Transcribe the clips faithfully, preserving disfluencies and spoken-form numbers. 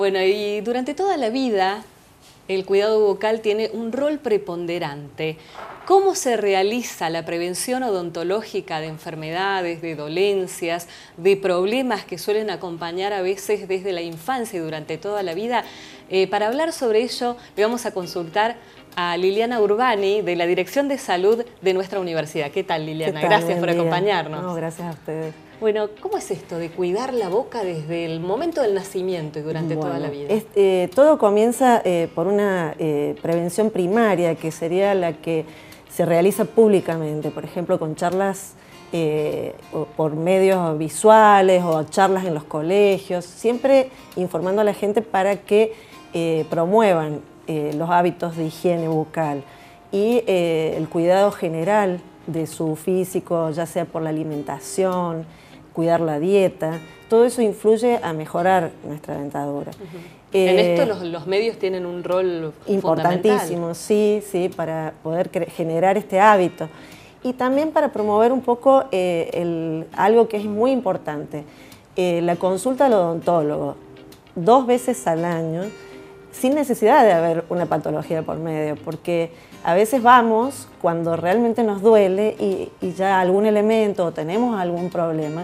Bueno, y durante toda la vida el cuidado bucal tiene un rol preponderante. ¿Cómo se realiza la prevención odontológica de enfermedades, de dolencias, de problemas que suelen acompañar a veces desde la infancia y durante toda la vida? Eh, para hablar sobre ello, le vamos a consultar a Liliana Urbani, de la Dirección de Salud de nuestra universidad. ¿Qué tal, Liliana? ¿Qué tal? Gracias Buen por día. acompañarnos. No, gracias a ustedes. Bueno, ¿cómo es esto de cuidar la boca desde el momento del nacimiento y durante bueno, toda la vida? Es, eh, todo comienza eh, por una eh, prevención primaria, que sería la que se realiza públicamente, por ejemplo, con charlas eh, o por medios visuales o charlas en los colegios, siempre informando a la gente para que eh, promuevan eh, los hábitos de higiene bucal y eh, el cuidado general de su físico, ya sea por la alimentación, cuidar la dieta, todo eso influye a mejorar nuestra dentadura. Uh-huh. eh, en esto los, los medios tienen un rol importantísimo, sí, sí, para poder generar este hábito y también para promover un poco eh, el, algo que es muy importante, eh, la consulta al odontólogo, dos veces al año, sin necesidad de haber una patología por medio, porque a veces vamos cuando realmente nos duele y, y ya algún elemento o tenemos algún problema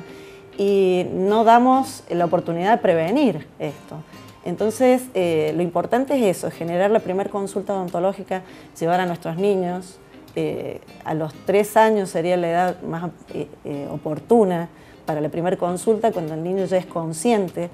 y no damos la oportunidad de prevenir esto. Entonces, eh, lo importante es eso, generar la primera consulta odontológica, llevar a nuestros niños, eh, a los tres años sería la edad más eh, eh, oportuna para la primera consulta, cuando el niño ya es consciente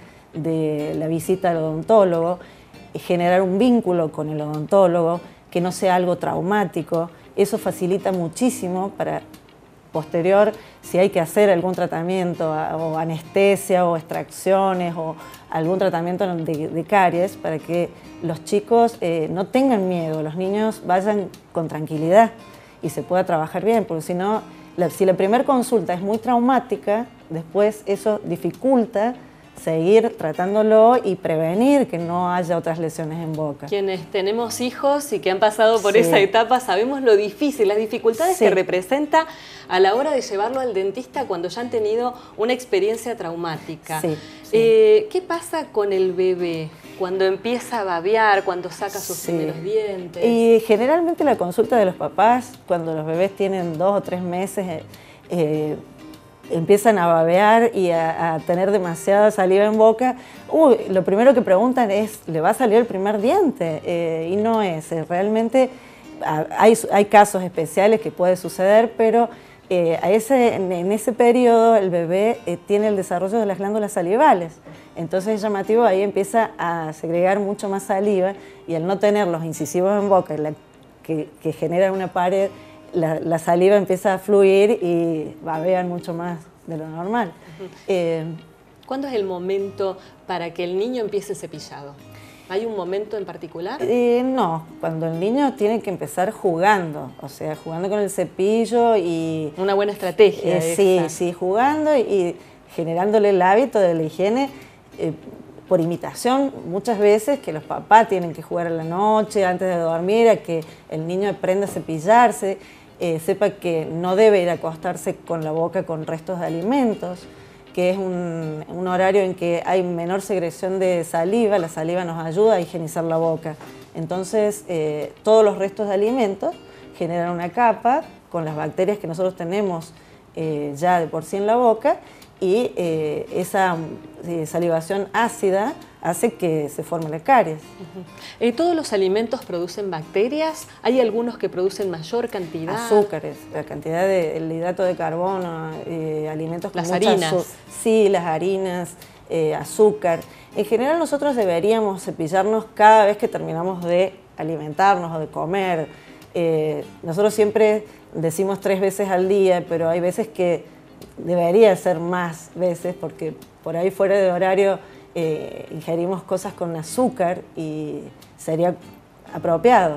de la visita al odontólogo, generar un vínculo con el odontólogo, que no sea algo traumático. Eso facilita muchísimo para posterior, si hay que hacer algún tratamiento o anestesia o extracciones o algún tratamiento de, de caries, para que los chicos eh, no tengan miedo, los niños vayan con tranquilidad y se pueda trabajar bien, porque si no, la, si la primera consulta es muy traumática, después eso dificulta seguir tratándolo y prevenir que no haya otras lesiones en boca. Quienes tenemos hijos y que han pasado por sí. esa etapa sabemos lo difícil, las dificultades sí. que representa a la hora de llevarlo al dentista cuando ya han tenido una experiencia traumática. Sí, sí. Eh, ¿Qué pasa con el bebé cuando empieza a babear, cuando saca sus sí. primeros dientes? Y generalmente la consulta de los papás, cuando los bebés tienen dos o tres meses, eh, eh, empiezan a babear y a, a tener demasiada saliva en boca, uy, lo primero que preguntan es, ¿le va a salir el primer diente? Eh, y no es, eh, realmente hay, hay casos especiales que puede suceder, pero eh, a ese, en, en ese periodo el bebé eh, tiene el desarrollo de las glándulas salivales, entonces es llamativo, ahí empieza a segregar mucho más saliva y al no tener los incisivos en boca la, que, que generan una pared, La, la saliva empieza a fluir y babean mucho más de lo normal. Uh-huh. eh, ¿Cuándo es el momento para que el niño empiece cepillado? ¿Hay un momento en particular? Eh, no, cuando el niño tiene que empezar jugando, o sea, jugando con el cepillo y... Una buena estrategia. Eh, sí, sí, jugando y generándole el hábito de la higiene eh, por imitación, muchas veces que los papás tienen que jugar a la noche antes de dormir, a que el niño aprenda a cepillarse, Eh, sepa que no debe ir a acostarse con la boca con restos de alimentos, que es un, un horario en que hay menor secreción de saliva, la saliva nos ayuda a higienizar la boca. Entonces, eh, todos los restos de alimentos generan una capa con las bacterias que nosotros tenemos eh, ya de por sí en la boca y eh, esa eh, salivación ácida hace que se forme la caries. Uh-huh. eh, ¿Todos los alimentos producen bacterias? ¿Hay algunos que producen mayor cantidad? Azúcares, la cantidad de el hidrato de carbono, eh, alimentos con las mucha harinas. Sí, las harinas, eh, azúcar. En general nosotros deberíamos cepillarnos cada vez que terminamos de alimentarnos o de comer. Eh, nosotros siempre decimos tres veces al día, pero hay veces que debería ser más veces porque por ahí fuera de horario Eh, ingerimos cosas con azúcar y sería apropiado,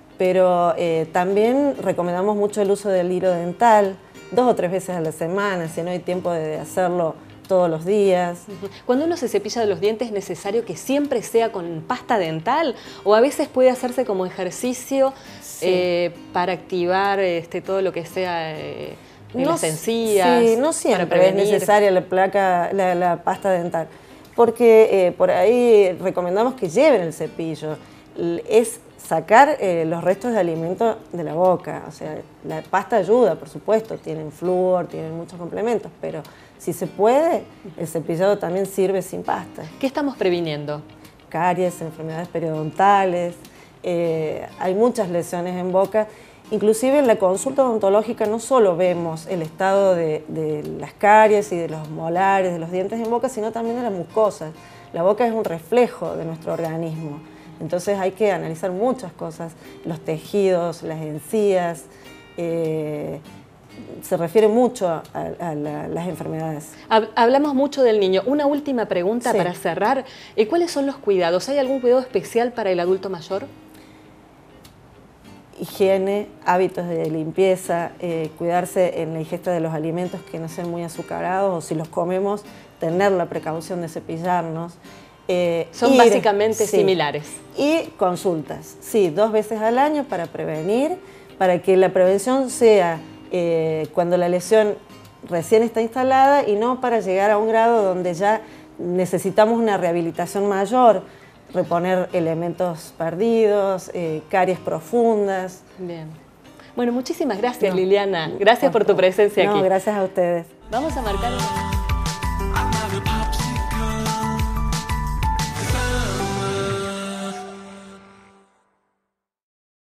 pero eh, también recomendamos mucho el uso del hilo dental dos o tres veces a la semana, si no hay tiempo de hacerlo todos los días. Cuando uno se cepilla de los dientes, ¿es necesario que siempre sea con pasta dental? ¿O a veces puede hacerse como ejercicio sí. eh, para activar este, todo lo que sea eh, no, las encías? Sí, no siempre es necesaria la, placa, la, la pasta dental. porque eh, por ahí recomendamos que lleven el cepillo. Es sacar eh, los restos de alimento de la boca. O sea, la pasta ayuda, por supuesto, tienen flúor, tienen muchos complementos, pero si se puede, el cepillado también sirve sin pasta. ¿Qué estamos previniendo? Caries, enfermedades periodontales, eh, hay muchas lesiones en boca. Inclusive en la consulta odontológica no solo vemos el estado de, de las caries y de los molares, de los dientes en boca, sino también de las mucosas. La boca es un reflejo de nuestro organismo. Entonces hay que analizar muchas cosas, los tejidos, las encías, eh, se refiere mucho a, a la, las enfermedades. Hablamos mucho del niño. Una última pregunta sí. para cerrar. ¿Cuáles son los cuidados? ¿Hay algún cuidado especial para el adulto mayor? Higiene, hábitos de limpieza, eh, cuidarse en la ingesta de los alimentos que no sean muy azucarados, o si los comemos, tener la precaución de cepillarnos. Eh, Son ir, básicamente sí. similares. Y consultas, sí, dos veces al año para prevenir, para que la prevención sea eh, cuando la lesión recién está instalada y no para llegar a un grado donde ya necesitamos una rehabilitación mayor, reponer elementos perdidos, eh, caries profundas. Bien. Bueno, muchísimas gracias, no, Liliana. Gracias por tu presencia no, aquí. Gracias a ustedes. Vamos a marcar...